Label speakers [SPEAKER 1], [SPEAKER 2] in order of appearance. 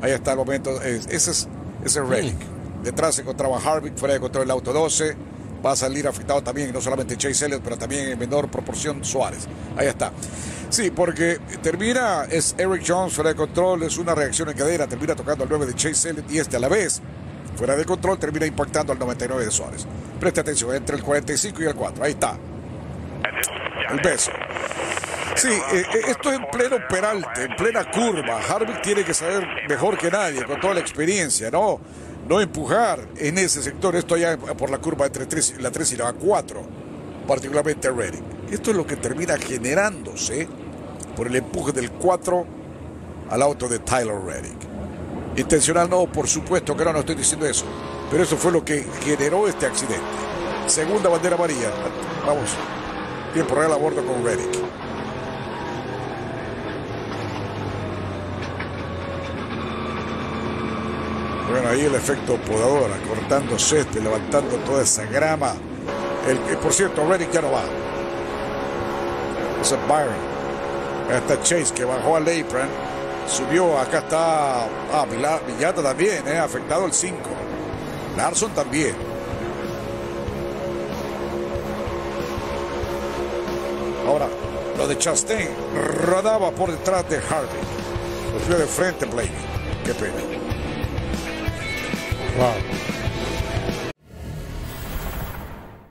[SPEAKER 1] Ahí está el momento. Ese es Reddick. Detrás se encontraba Harvick, fuera de control el auto 12. Va a salir afectado también, no solamente Chase Elliott, pero también en menor proporción Suárez. Ahí está. Sí, porque termina, es Eric Jones fuera de control, es una reacción en cadena, termina tocando al 9 de Chase Elliott y a la vez, fuera de control, termina impactando al 99 de Suárez. Preste atención, entre el 45 y el 4. Ahí está. El beso. Sí, esto es en pleno peralte, en plena curva. Harvick tiene que saber mejor que nadie, con toda la experiencia, ¿no? No empujar en ese sector, esto ya por la curva entre la 3 y la 4, particularmente Reddick. Esto es lo que termina generándose por el empuje del 4 al auto de Tyler Reddick. Intencional no, por supuesto que no estoy diciendo eso, pero eso fue lo que generó este accidente. Segunda bandera amarilla. Vamos, tiempo real a bordo con Reddick. Bueno, ahí el efecto podadora, cortando césped, levantando toda esa grama. Por cierto, Reddick ya no va. Ese es Byron. Ahí está Chase, que bajó al apron. Subió, acá está Villata también, afectado el 5. Larson también. Ahora, lo de Chastain rodaba por detrás de Harvick. Lo fue de frente, Blaney. Qué pena.
[SPEAKER 2] Wow.